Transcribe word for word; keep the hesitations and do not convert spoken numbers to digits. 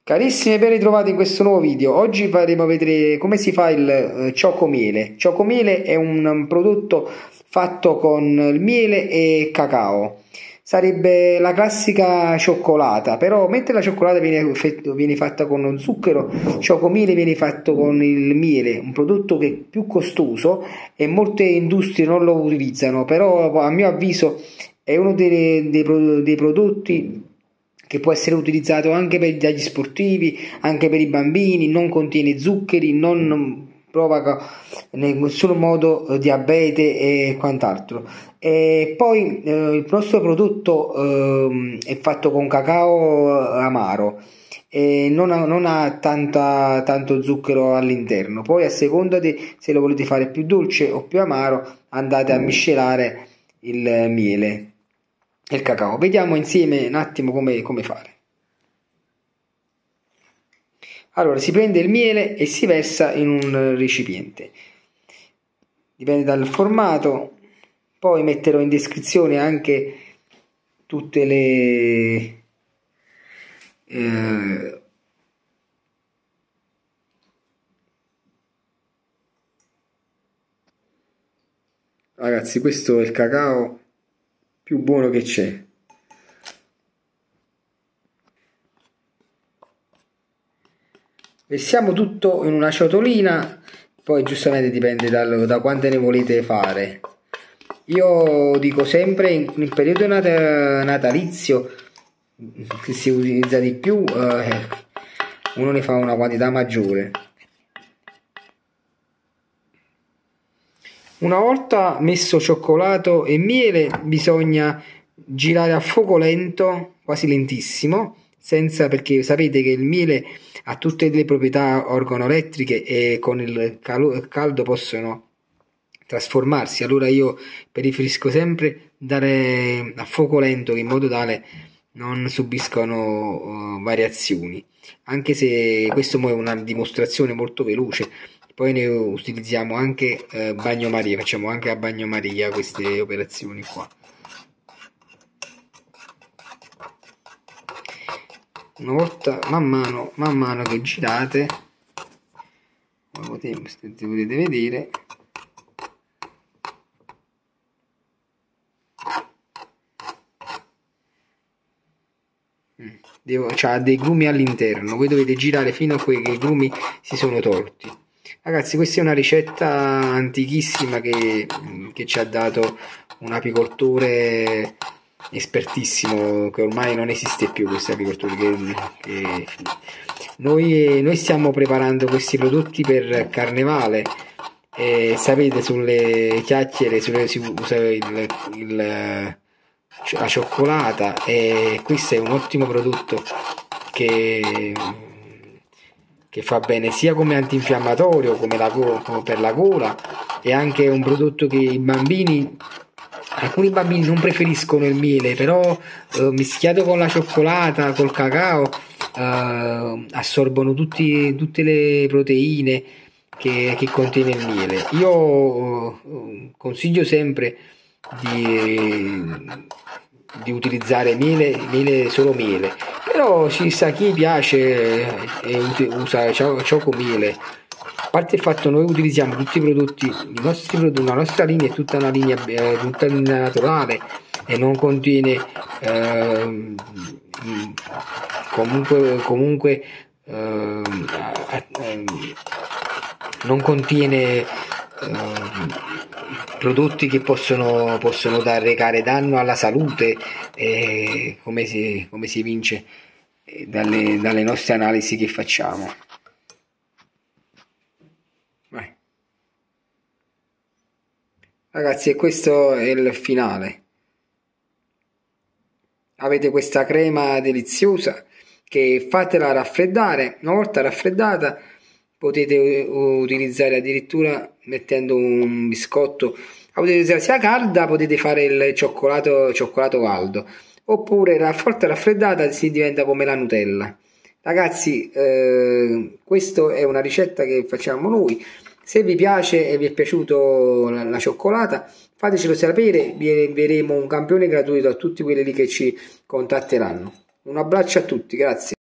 Carissimi, ben ritrovati in questo nuovo video. Oggi faremo vedere come si fa il eh, cioccomiele. Cioccomiele è un, un prodotto fatto con il miele e cacao. Sarebbe la classica cioccolata, però mentre la cioccolata viene, viene fatta con lo zucchero, il cioccomiele viene fatto con il miele, un prodotto che è più costoso e molte industrie non lo utilizzano, però a mio avviso è uno dei, dei, dei prodotti che può essere utilizzato anche per, dagli sportivi, anche per i bambini, non contiene zuccheri, non provoca in nessun modo eh, diabete e quant'altro. E poi eh, il nostro prodotto eh, è fatto con cacao amaro e non ha, non ha tanta, tanto zucchero all'interno. Poi a seconda di se lo volete fare più dolce o più amaro, andate a miscelare il miele e il cacao. Vediamo insieme un attimo come, come fare. Allora, si prende il miele e si versa in un recipiente, dipende dal formato. Poi metterò in descrizione anche tutte le eh, ragazzi, questo è il cacao più buono che c'è. Versiamo tutto in una ciotolina, poi giustamente dipende da, da quante ne volete fare. Io dico sempre in, in periodo natalizio che si utilizza di più, eh, uno ne fa una quantità maggiore. Una volta messo cioccolato e miele bisogna girare a fuoco lento, quasi lentissimo, senza, perché sapete che il miele ha tutte le proprietà organolettiche e con il caldo possono trasformarsi. Allora io preferisco sempre dare a fuoco lento in modo tale non subiscano uh, variazioni, anche se questo è una dimostrazione molto veloce. Poi ne utilizziamo anche eh, bagnomaria, facciamo anche a bagnomaria queste operazioni qua. Una volta, man mano, man mano che girate, potete, potete vedere, devo, c'ha dei grumi all'interno, voi dovete girare fino a che i grumi si sono tolti. Ragazzi, questa è una ricetta antichissima che, che ci ha dato un apicoltore espertissimo, che ormai non esiste più questo apicoltore. Che, che noi, noi stiamo preparando questi prodotti per carnevale e sapete, sulle chiacchiere sulle, si usa il, il, la cioccolata, e questo è un ottimo prodotto che che fa bene sia come antinfiammatorio, come, la, come per la gola, e anche un prodotto che i bambini, alcuni bambini non preferiscono il miele, però eh, mischiato con la cioccolata, col cacao, eh, assorbono tutti, tutte le proteine che, che contiene il miele. Io eh, consiglio sempre di di utilizzare miele, miele solo miele, però ci sta chi piace e usa cioccomiele. A parte il fatto, noi utilizziamo tutti i prodotti, i nostri prodotti, la nostra linea è tutta una linea, eh, tutta una linea naturale e non contiene eh, comunque, comunque eh, eh, non contiene eh, prodotti che possono, possono da recare danno alla salute, eh, come, si, come si evince eh, dalle, dalle nostre analisi che facciamo. Vai. Ragazzi, e questo è il finale. Avete questa crema deliziosa che fatela raffreddare. Una volta raffreddata potete utilizzare addirittura mettendo un biscotto, la potete utilizzare sia calda, potete fare il cioccolato, cioccolato caldo, oppure una volta raffreddata si diventa come la Nutella. Ragazzi, eh, questa è una ricetta che facciamo noi. Se vi piace e vi è piaciuto la, la cioccolata, fatecelo sapere, vi envieremo un campione gratuito a tutti quelli che ci contatteranno. Un abbraccio a tutti, grazie.